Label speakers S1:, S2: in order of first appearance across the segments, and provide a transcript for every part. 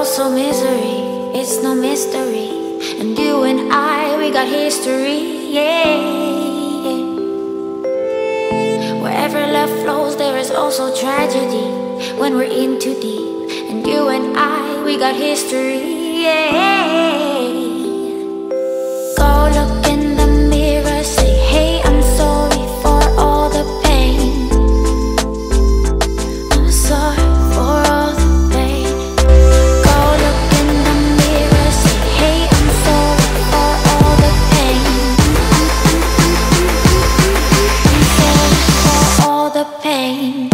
S1: also misery, it's no mystery. And you and I, we got history, yeah. Wherever love flows, there is also tragedy when we're in too deep. And you and I, we got history, yeah. Go look in the mirror, say, hey, I'm sorry for all the pain. I'm sorry for all the pain. Go look in the mirror, say, hey, I'm sorry for all the pain. I'm sorry for all the pain.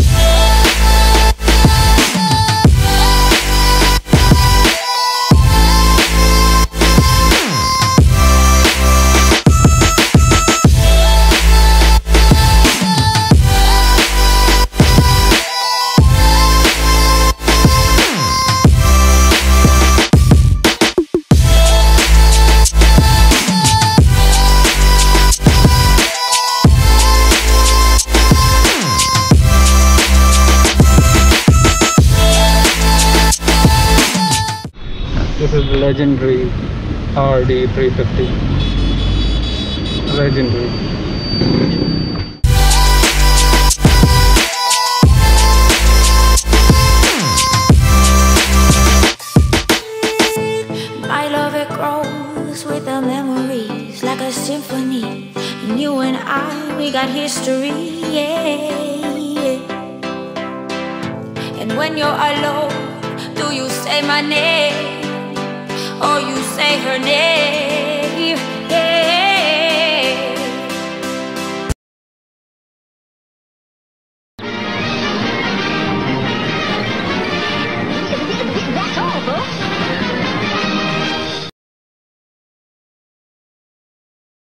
S2: This is the legendary RD350. Legendary.
S1: My love, it grows with the memories like a symphony. And you and I, we got history, yeah. And when you're alone, do you say my name or you say her name?